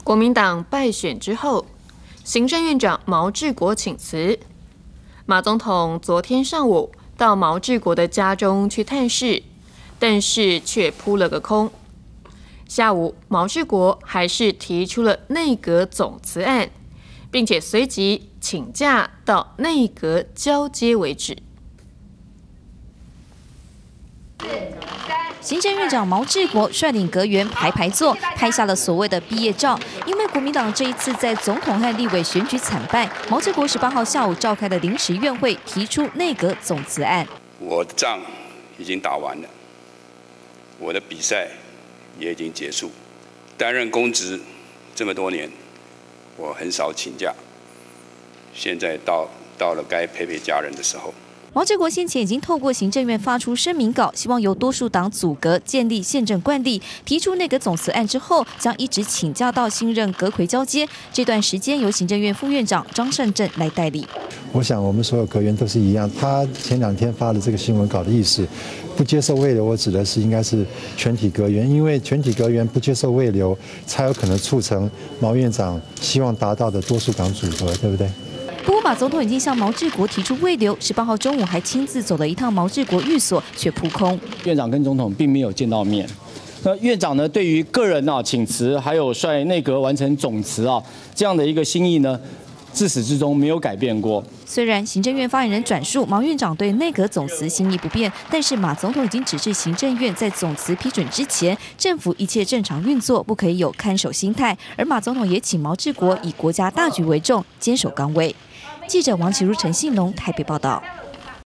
国民党败选之后，行政院长毛治国请辞。马总统昨天上午到毛治国的家中去探视，但是却扑了个空。下午，毛治国还是提出了内阁总辞案，并且随即请假到内阁交接为止。 行政院长毛治国率领阁员排坐，拍下了所谓的毕业照。因为国民党这一次在总统和立委选举惨败，毛治国18号下午召开的临时院会，提出内阁总辞案。 我的仗已经打完了，我的比赛也已经结束。担任公职这么多年，我很少请假，现在到了该陪陪家人的时候。 毛治国先前已经透过行政院发出声明稿，希望由多数党组阁建立宪政惯例，提出内阁总辞案之后，将一直请假到新任阁揆交接。这段时间由行政院副院长张善政来代理。 我想我们所有阁员都是一样，他前2天发的这个新闻稿的意思，不接受慰留，我指的是应该是全体阁员，因为全体阁员不接受慰留，才有可能促成毛院长希望达到的多数党组阁，对不对？ 不过马总统已经向毛治国提出慰留，18号中午还亲自走了一趟毛治国寓所，却扑空。 院长跟总统并没有见到面。那院长呢，对于个人请辞，还有率内阁完成总辞这样的一个心意呢，自始至终没有改变过。 虽然行政院发言人转述毛院长对内阁总辞心意不变，但是马总统已经指示行政院在总辞批准之前，政府一切正常运作，不可以有看守心态。而马总统也请毛治国以国家大局为重，坚守岗位。记者王启如、陈信龙台北报道。